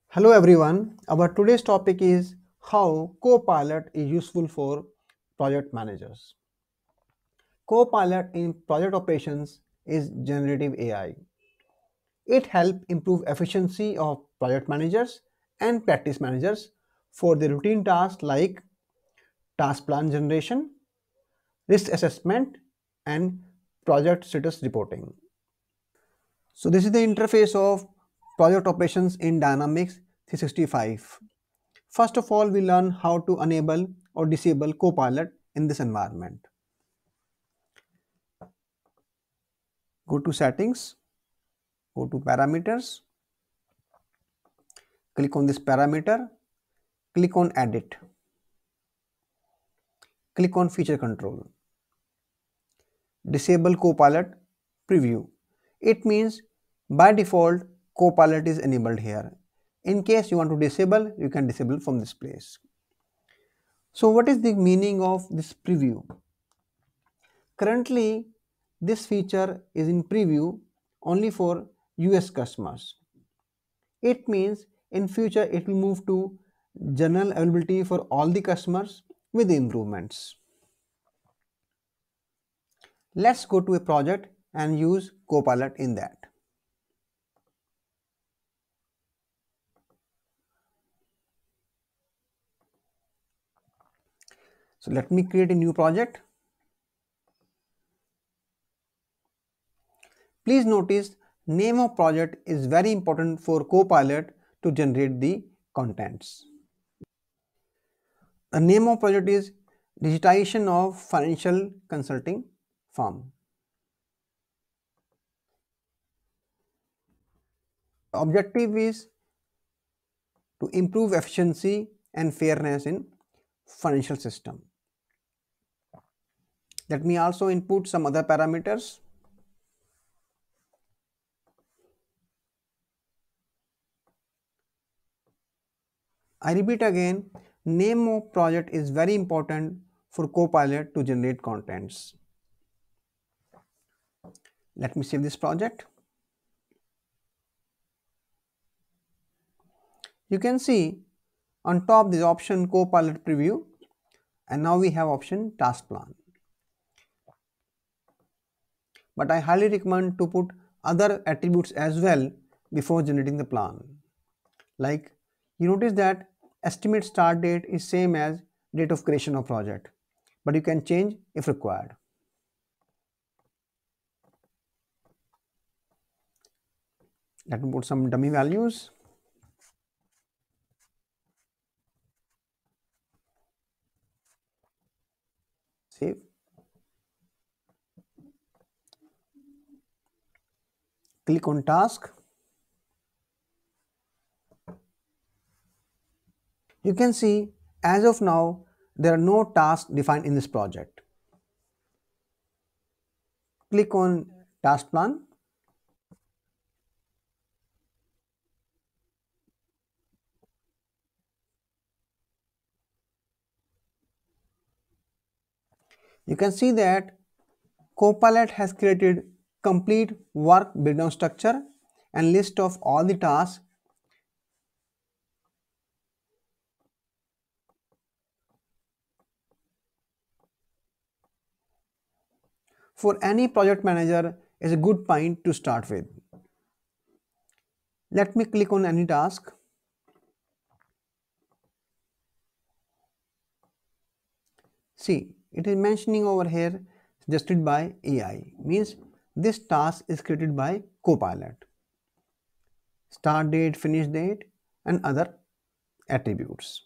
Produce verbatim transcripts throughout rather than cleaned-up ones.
Hello everyone, our today's topic is how Copilot is useful for project managers. Copilot in project operations is generative A I. It helps improve efficiency of project managers and practice managers for the routine tasks like task plan generation, risk assessment, and project status reporting. So this is the interface of project operations in Dynamics three sixty-five. First of all, we learn how to enable or disable Copilot in this environment. Go to settings, go to parameters, click on this parameter, click on edit, click on feature control, disable Copilot preview. It means by default Copilot is enabled here. In case you want to disable, you can disable from this place. So what is the meaning of this preview? Currently, this feature is in preview only for U S customers. It means in future it will move to general availability for all the customers with the improvements. Let's go to a project and use Copilot in that. So let me create a new project. Please notice name of project is very important for Copilot to generate the contents. The name of project is digitization of financial consulting firm. The objective is to improve efficiency and fairness in financial system. Let me also input some other parameters. I repeat again, name of project is very important for Copilot to generate contents. Let me save this project. You can see on top this option Copilot preview, and now we have option task plan. But I highly recommend to put other attributes as well before generating the plan. Like you notice that estimate start date is same as date of creation of project, but you can change if required. Let me put some dummy values. Save. Click on task. You can see as of now there are no tasks defined in this project. Click on task plan. You can see that Copilot has created complete work breakdown structure and list of all the tasks. For any project manager is a good point to start with. Let me click on any task. See, it is mentioning over here suggested by A I, means this task is created by Copilot. Start date, finish date, and other attributes.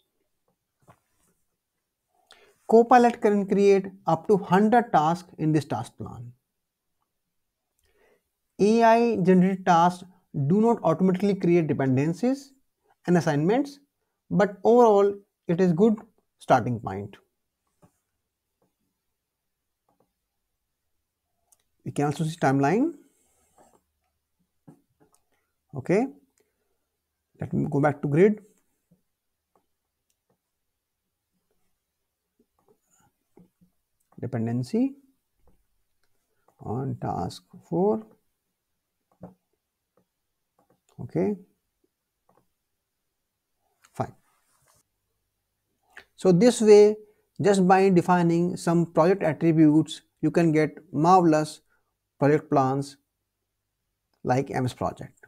Copilot can create up to one hundred tasks in this task plan. A I generated tasks do not automatically create dependencies and assignments, but overall it is good starting point. We can also see timeline. Okay, let me go back to grid. Dependency on task four. Okay, So this way, just by defining some project attributes, you can get marvelous project plans like M S Project.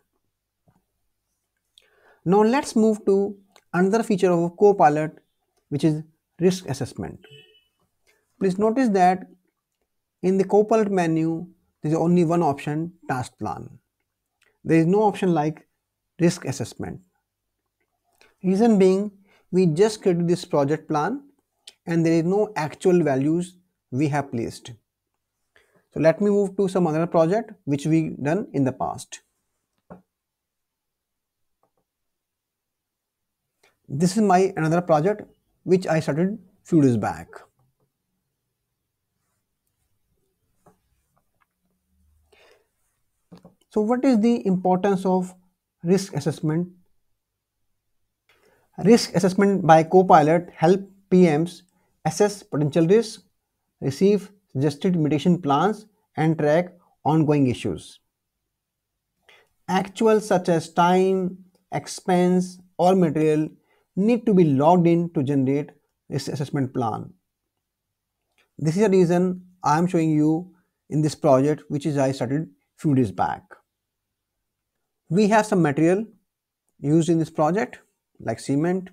Now let's move to another feature of Copilot, which is risk assessment. Please notice that in the Copilot menu, there is only one option, task plan. There is no option like risk assessment. Reason being, we just created this project plan and there is no actual values we have placed. So let me move to some other project which we done in the past. This is my another project which I started few days back. So what is the importance of risk assessment? Risk assessment by Copilot help P Ms assess potential risks, receive suggested mitigation plans, and track ongoing issues. Actuals such as time, expense, or material need to be logged in to generate risk assessment plan. This is the reason I am showing you in this project which is I started few days back. We have some material used in this project like cement.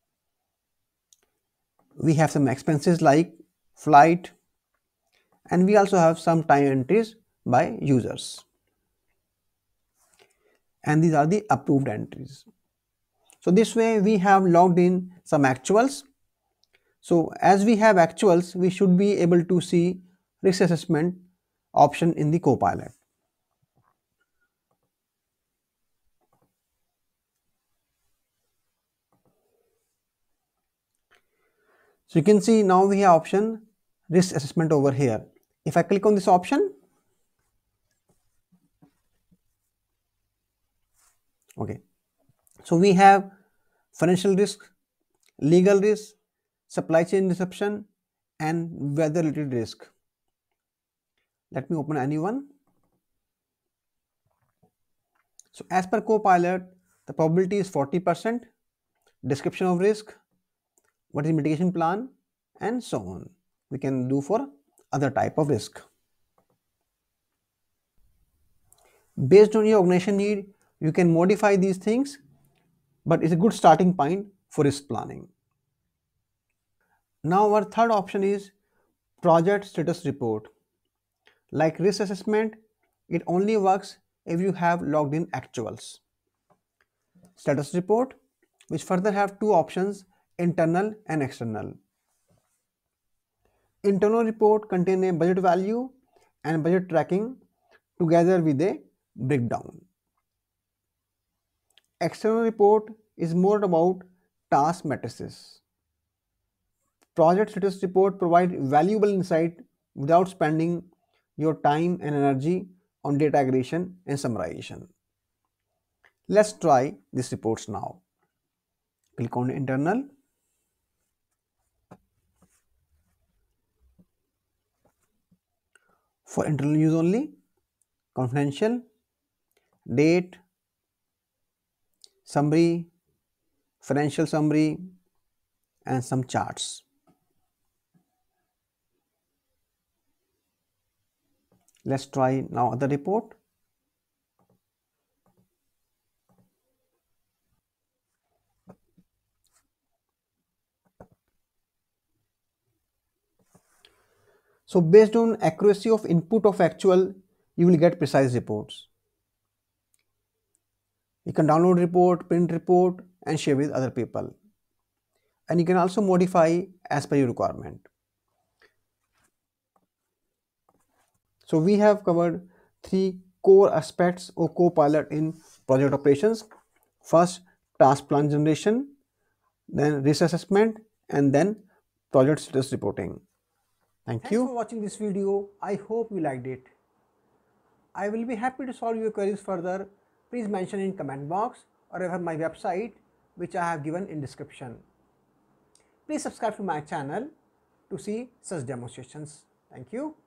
We have some expenses like flight, and we also have some time entries by users. And these are the approved entries. So this way we have logged in some actuals. So as we have actuals, we should be able to see risk assessment option in the Copilot. So you can see now we have option risk assessment over here. If I click on this option, okay, so we have financial risk, legal risk, supply chain disruption, and weather related risk. Let me open any one. So as per Copilot, the probability is forty percent, description of risk, what is mitigation plan, and so on. We can do for other type of risk. Based on your organization need, you can modify these things, but it's a good starting point for risk planning. Now our third option is project status report. Like risk assessment, it only works if you have logged in actuals. Status report, which further have two options, internal and external. Internal report contain a budget value and budget tracking together with a breakdown. External report is more about task matrices. Project status report provide valuable insight without spending your time and energy on data aggregation and summarization. Let's try these reports now. Click on internal. For internal use only, confidential, date, summary, financial summary, and some charts. Let's try now other report. So based on accuracy of input of actual, you will get precise reports. You can download report, print report, and share with other people. And you can also modify as per your requirement. So we have covered three core aspects of Copilot in project operations. First, task plan generation, then risk assessment, and then project status reporting. Thank Thanks you for watching this video. I hope you liked it. I will be happy to solve your queries further. Please mention in comment box or refer my website which I have given in description. Please subscribe to my channel to see such demonstrations. Thank you.